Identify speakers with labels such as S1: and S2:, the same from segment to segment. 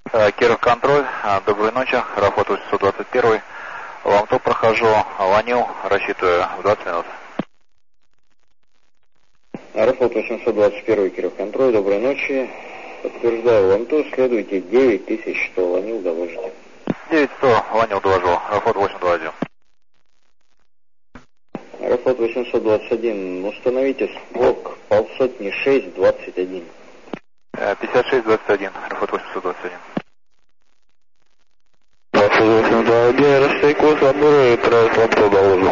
S1: Киров контроль, доброй ночи, Aeroflot-821, вам топ прохожу, Ладил, рассчитываю в 20 минут.
S2: Aeroflot-821, Киров контроль, доброй ночи, подтверждаю вам то, следуйте 9100, Ладил, доложите.
S1: 9100, Ладил, доложу, Aeroflot-821.
S2: Aeroflot-821, установите блок 621.
S1: 5621, Aeroflot-821.
S2: 2821, расширь курс Амура и трансфер доложу.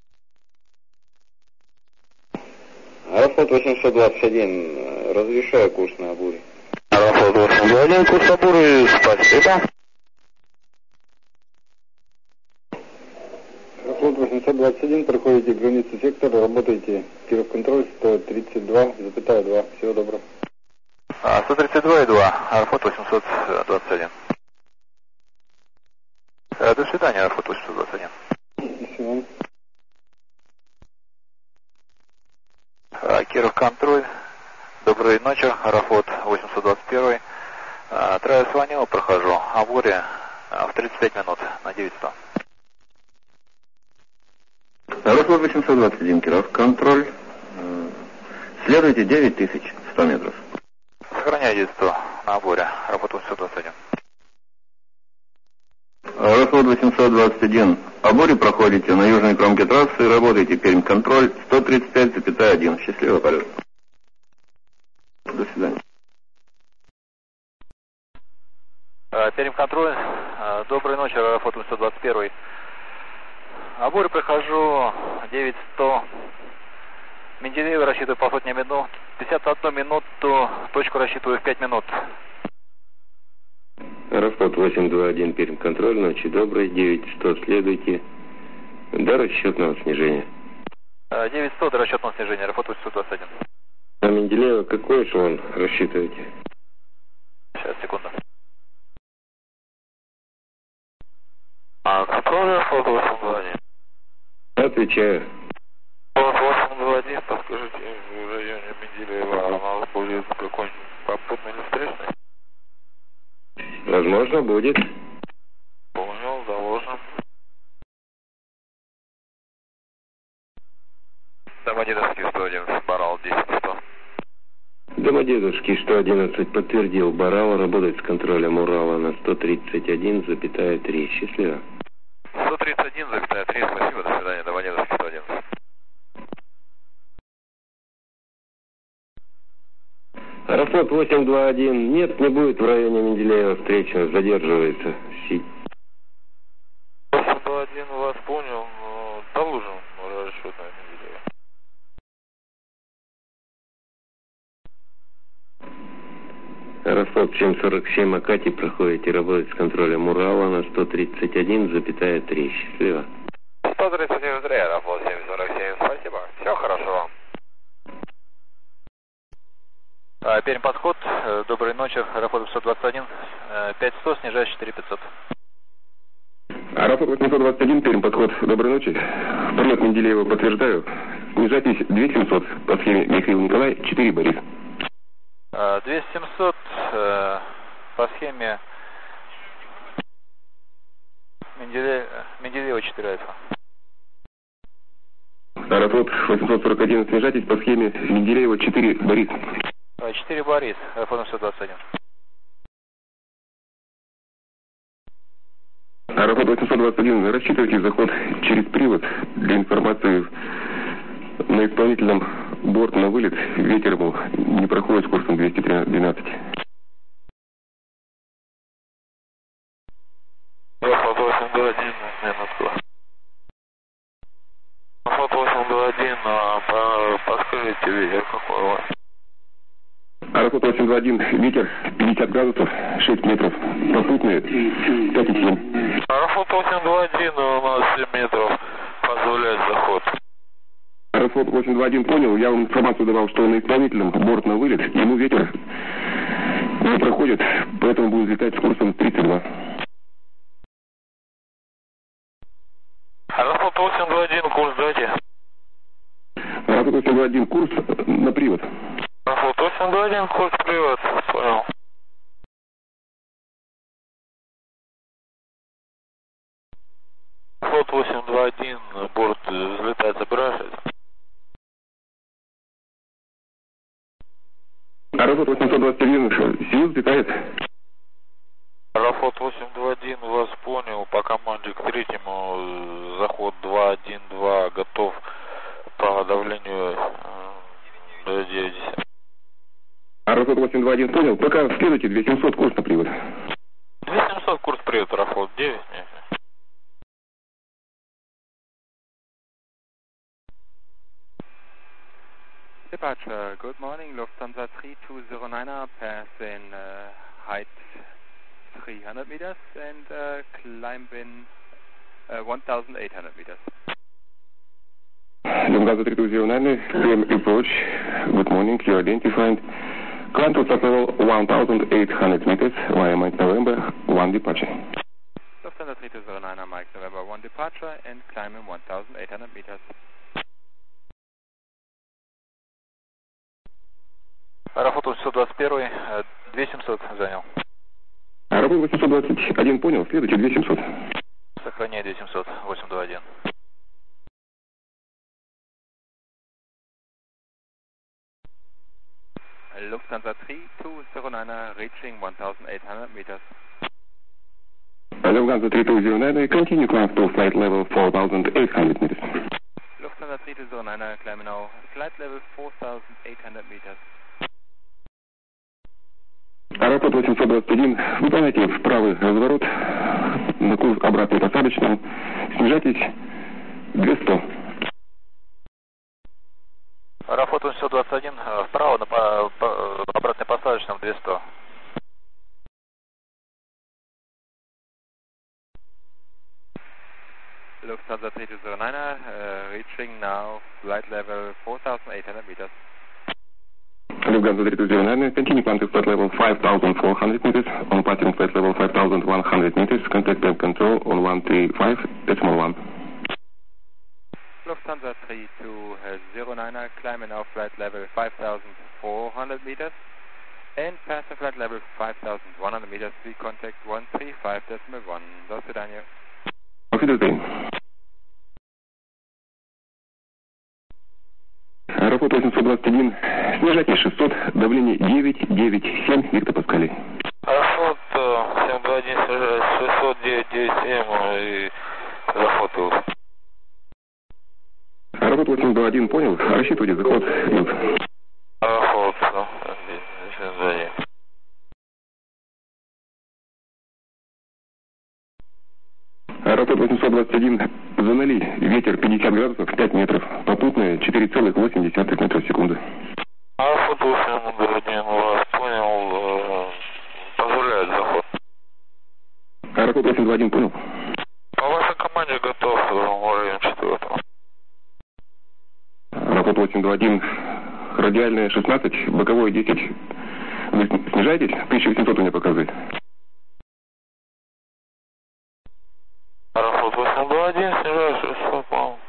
S2: Aeroflot-821, разрешаю курс на Амуре.
S1: Aeroflot-821, курс Амуры, спасибо.
S3: Aeroflot-821, проходите границу сектора, работаете Киров контроль 132,2. Всего доброго.
S1: 132,2, Aeroflot-821. До свидания, Aeroflot-821.
S3: До свидания.
S1: Киров контроль, доброй ночи, Aeroflot-821. Трое звонил, прохожу, Авуре в 35 минут на 900.
S4: Aeroflot-821, Киров контроль, следуйте 9100 метров.
S1: Сохраняю 900 на Авуре, Aeroflot-821.
S4: Aeroflot-821, Авуре проходите на южной кромке трассы, работаете Перм контроль 135,1. Счастливого полета. До свидания.
S1: Перм контроль, доброй ночи, Aeroflot-821. Авуре прохожу 9100. Мендeleyevo рассчитываю по сотне минут. 51 минуту, точку рассчитываю в 5 минут.
S5: Aeroflot-821, Перм контроль, ночи доброй, 9100, следуйте до расчетного снижения.
S1: 9100 до расчетного снижения, Aeroflot-821.
S5: А Мендeleyevo какой эшелон рассчитываете?
S1: Сейчас, секунду.
S6: Контроль Aeroflot-821.
S5: Отвечаю.
S6: Aeroflot-821, подскажите, в районе Мендeleyevo она будет какой-нибудь попутный или встречный?
S5: Возможно, будет.
S6: Понял, доложим.
S1: Домодедовский 111, Барал 10-100.
S5: Домодедовский 111 подтвердил, Барал работает с контролем Урала на 131,3. Счастливо.
S1: 131,3, спасибо, до свидания, Домодедовский 111.
S5: Aeroflot-821, нет, не будет в районе Мендeleyevo встречи, задерживается.
S6: 821 вас понял, но доложим расчет на Мендeleyevo.
S5: Aeroflot 747 проходите, работать с контролем Урала на 131,3. Счастливо.
S1: 131,3, Aeroflot 747, спасибо, все хорошо вам. Перм подход, доброй ночи, Aeroflot-821, 5100, снижаюсь 4500.
S4: Aeroflot-821, Перм подход, доброй ночи. Полет Мендeleyevo подтверждаю. Снижайтесь 2700 по схеме Михаил Николай, 4 Борис.
S1: 2700 по схеме Мендeleyevo 4 Альфа.
S4: Aeroflot-841, снижайтесь по схеме Mendeleyevo 4 Борис.
S1: 4 Борис, Aeroflot-821.
S4: Aeroflot-821, рассчитывайте заход через привод. Для информации, на исполнительном борт на вылет, ветер ему не проходит с курсом 212.
S6: Aeroflot-821, минутку. Aeroflot-821, подскажите, ветер какой у вас?
S4: Aeroflot-821, ветер 50 градусов, 6 метров, попутные 5,7.
S6: Aeroflot-821 у нас 7 метров позволяет заход.
S4: Aeroflot-821 понял, я вам информацию давал, что на исполнительном борт на вылет, ему ветер не проходит, поэтому будет летать с курсом 32.
S6: Aeroflot-821, курс дайте.
S4: Aeroflot-821, курс на привод.
S6: Aeroflot-821, курс привод, понял. Аэрофлот 821, борт взлетать собираешься?
S4: Аэрофлот 821, Союз взлетает.
S6: Аэрофлот 821, вас понял, по команде к третьему, заход 212, готов по давлению до 90.
S4: Аэрофлот 821 понял, пока следуйте 2700 курс на привод.
S6: 2700 курс привод, Аэрофлот 9.
S7: Departure, good morning, Lufthansa 3209, passing height 300 meters and climbing 1,800 meters.
S4: Lufthansa 3209, Perm approach, good morning, you identified. Climb to start level 1,800 meters via Mike November 1 departure.
S7: Lufthansa 3209, Mike November 1 departure and climbing 1,800 meters.
S1: Аэрофлот 821, 2700 занял.
S4: Аэрофлот 821 понял, следуйте 2700.
S1: Сохраняй 2700, 821.
S7: Lufthansa 3209, reaching 1,800 meters.
S4: Lufthansa 3209, continue climb to flight level 4,800 meters.
S7: Lufthansa 3209, climbing now flight level 4,800 meters.
S4: Аэрофлот 821, выполняйте правый разворот на курс обратный посадочный, снижайтесь 200.
S1: Аэрофлот 821, вправо на обратный посадочном 200.
S7: Lufthansa 3209, reaching now flight level 4,800 meters.
S4: Lufthansa 3209, continue climb to flight level 5,400 meters, on passing flight level 5,100 meters, contact Perm control on 135.1.
S7: Lufthansa 3209, climbing now flight level 5,400 meters and passing flight level 5,100 meters, we contact 135.1. До свидания.
S4: Auf Wiedersehen. Аэрофлот 821, снижайте 600, давление 9,97 гектопаскалей.
S6: Аэрофлот 721, 609,97 и заход был.
S4: Аэрофлот 821 понял, рассчитывайте заход.
S6: Аэрофлот 721.
S4: Аэрофлот 821, занули, ветер 50 градусов, 5 метров, попутная 4,8 метров в секунду.
S6: Аэрофлот 821, вас понял, позволяет заход.
S4: Аэрофлот 821 понял.
S6: По вашей команде готов уровень 4.
S4: Аэрофлот 821, радиальная 16, боковой 10. Вы снижаетесь? 1800 у меня показывает.
S6: Аэрофлот 821, снижаю 600, по-моему.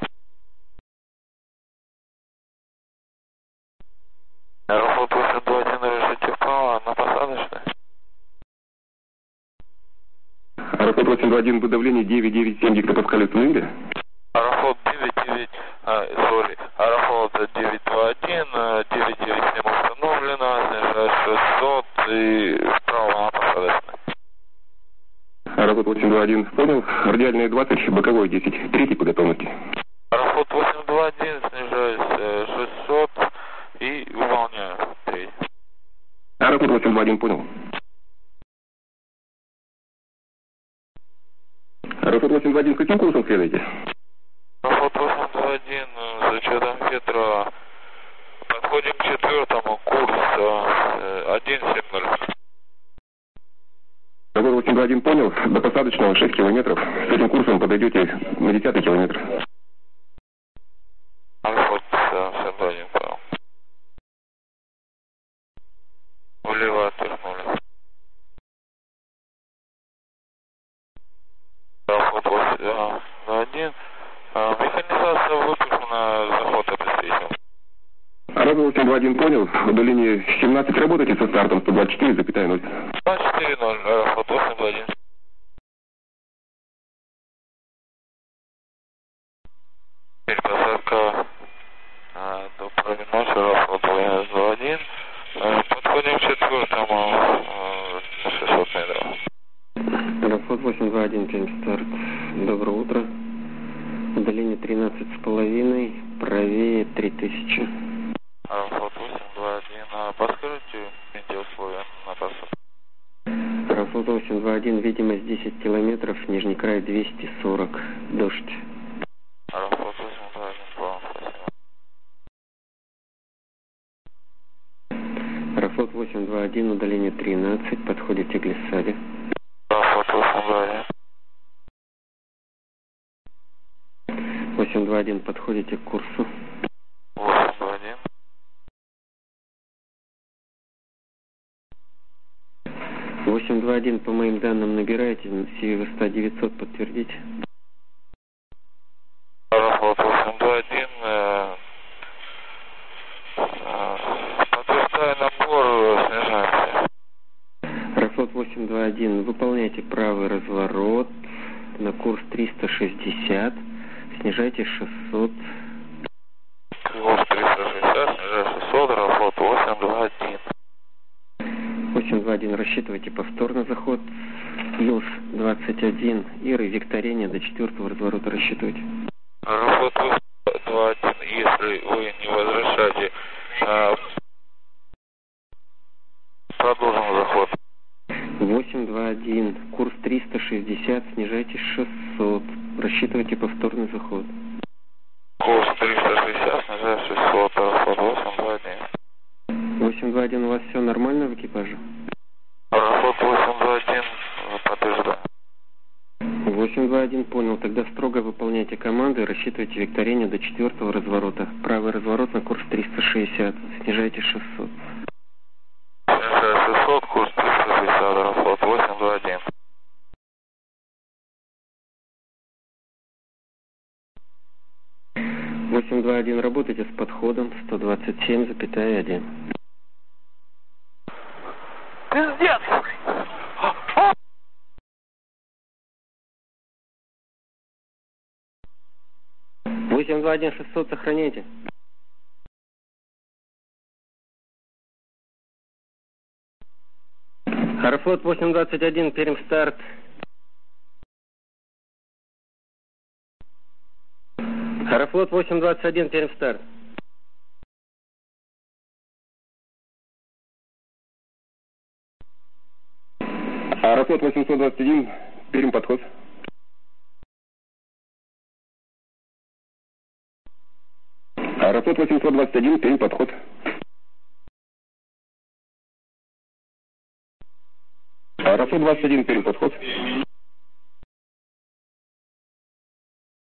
S6: Аэрофлот 821, решите вправо, на посадочной.
S4: Аэрофлот 821, давление 9,97 гектопаскалей установили?
S6: Аэрофлот 99, Аэрофлот 921, 997 установлено, снижаю 600 и вправо на посадочной.
S4: Аэрофлот 821 понял, радиальная 20, боковой 10, третий по готовности.
S6: Аэрофлот 821, снижаюсь 600 и выполняю третий.
S4: Аэрофлот 821 понял. Аэрофлот 821, каким курсом следуете?
S6: Аэрофлот 821, с учетом ветра, подходим к четвертому, курс 170.
S4: Аэрофлот 821 понял, до посадочного 6 километров, с этим курсом подойдете на 10 километр.
S6: Аэрофлот 721, понял. Влево отвернули. Аэрофлот 821, механизация выпущена, заход обеспечен.
S4: Аэрофлот 821 понял, удаление 17, работайте со стартом 124,0.
S6: 240, Аэрофлот 821.
S2: 821, Перм старт. Доброе утро. Удаление 13,5, правее 3000.
S6: Аэрофлот 821, подскажите эти условия на посадку?
S2: Аэрофлот 821, видимость 10 километров, нижний край 240, дождь.
S6: Аэрофлот 821, понял, спасибо.
S2: Аэрофлот 821, удаление 13, подходите к глиссаде.
S6: Аэрофлот 821.
S2: 821, подходите к курсу.
S6: 821.
S2: 821, по моим данным набираете, высота 900, подтвердите.
S6: Аэрофлот 821, подтверждаю набор, снижаемся.
S2: Аэрофлот 821, выполняйте правый разворот на курс 360, снижайте 600.
S6: Курс 360, снижаю 600, Аэрофлот 821.
S2: 821, рассчитывайте повторно заход, плюс 21, Иры, викторение до 4-го разворота рассчитывайте.
S6: Аэрофлот 821, если вы не возвращаете, продолжим заход.
S2: 821, курс 360, снижайте 600, рассчитывайте повторный заход.
S6: Курс 360, снижаю 600, Аэрофлот 821.
S2: 821, у вас все нормально в экипаже?
S6: Аэрофлот 821, подтверждаю.
S2: 821, понял, тогда строго выполняйте команды, рассчитывайте викторение до 4-го разворота. Правый разворот на курс 360, снижайте 600.
S6: Снижаю 600, курс 360, Аэрофлот 821.
S2: 821, работайте с подходом 127,1.
S6: Пиздец!
S2: 821, 600, сохраняйте. Аэрофлот 821, Перм старт. Аэрофлот 821, Перм старт.
S4: Аэрофлот 821, Перм подход. Аэрофлот 821, Перм подход. Аэрофлот 21, Перм подход.